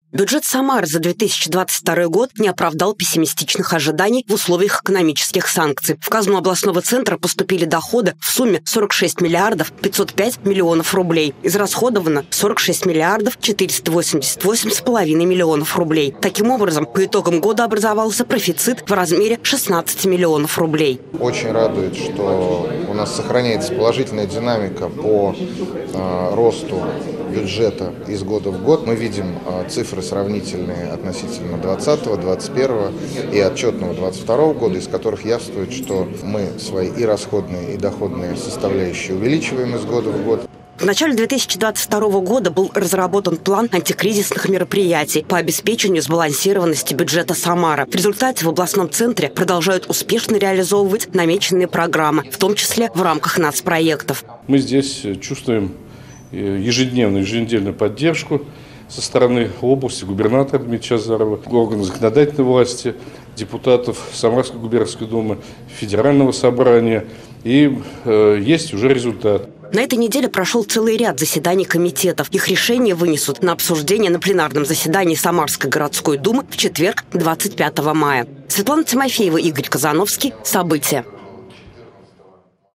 Бюджет Самары за 2022 год не оправдал пессимистичных ожиданий в условиях экономических санкций. В казну областного центра поступили доходы в сумме 46 миллиардов 505 миллионов рублей. Израсходовано 46 миллиардов 488,5 миллионов рублей. Таким образом, по итогам года образовался профицит в размере 16 миллионов рублей. Очень радует, что у нас сохраняется положительная динамика по росту бюджета из года в год. Мы видим цифры сравнительные относительно 2020, 2021 и отчетного 2022 года, из которых явствует, что мы свои и расходные, и доходные составляющие увеличиваем из года в год. В начале 2022 года был разработан план антикризисных мероприятий по обеспечению сбалансированности бюджета Самары. В результате в областном центре продолжают успешно реализовывать намеченные программы, в том числе в рамках нацпроектов. Мы здесь чувствуем еженедельную поддержку со стороны области, губернатора Дмитрия Азарова, органов законодательной власти, депутатов Самарской губернской думы, федерального собрания. И есть уже результат. На этой неделе прошел целый ряд заседаний комитетов. Их решения вынесут на обсуждение на пленарном заседании Самарской городской думы в четверг, 25 мая. Светлана Тимофеева, Игорь Казановский. События.